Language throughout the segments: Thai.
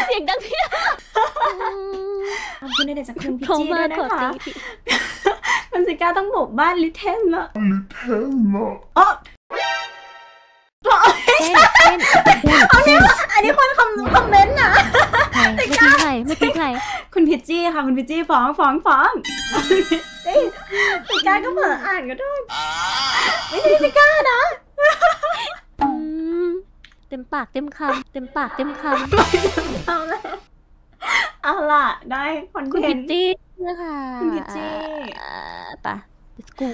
เสียงดังพี่ขอบคุณในเด็กจากคุณพิจิด้วยนะคะมันสิก้าต้องบุกบ้านลิเทนละอ๋อเอาเนี่ยอันนี้คนคอมเมนต์นะไม่ทิ้งใครคุณพิจี้ค่ะคุณพิจี้ฟ้องสิก้าก็เผลออ่านก็ได้ไม่ใช่สิก้านะเต็มปากเต็มคำเอาล่ะได้คอนเทนต์คุณพิจี้นะคะคุณพิจี้ไป let's go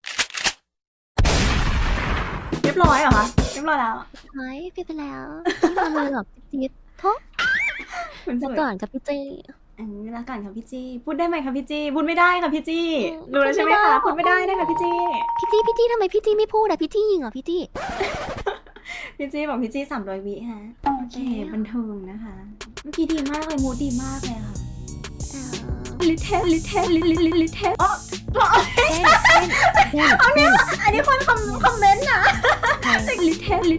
เรียบร้อยเหรอคะเรียบร้อยแล้วไม่ไปแล้วไม่มาเลยหรอกจิ๊ดท้อแล้วก่อนกับพี่จี้แล้วก่อนค่ะพี่จี้พูดได้ไหมคะพี่จี้พูดไม่ได้ค่ะพี่จี้รู้แล้วใช่ไหมคะพูดไม่ได้ค่ะพี่จี้ทำไมพี่จี้ไม่พูดอะพี่จี้ยิงเหรอพี่จี้พี่จี้บอกพี่จี้300 วิฮะโอเคบันเทิงนะคะเมื่อกี้ดีมากเลยมูดดีมากเลยค่ะลิเทนอ๋อเอาเนี่ยอันนี้คนคอมเมนต์นะลิเทน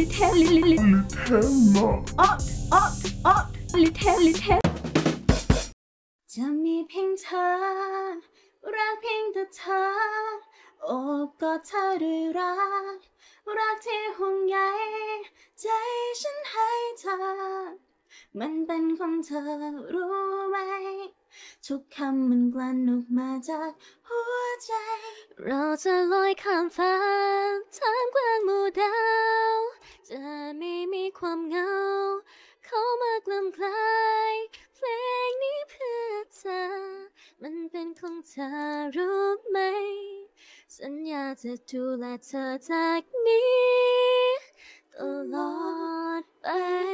อ๋อลิเทนจะมีเพียงเธอรักเพียงแต่เธอโอบกอดเธอด้วยรักที่ห่วงใยใจฉันให้เธอมันเป็นของเธอรู้ไหมทุกคำมันกลั่นออกมาจากหัวใจเราจะลอยข้ามฟ้าท่ามกลางหมู่ดาวจะไม่มีความเหงาเข้ามากล่อมกลายเพลงนี้เพื่อเธอมันเป็นของเธอรู้ไหมสัญญาจะดูแลเธอจากนี้ตลอดไป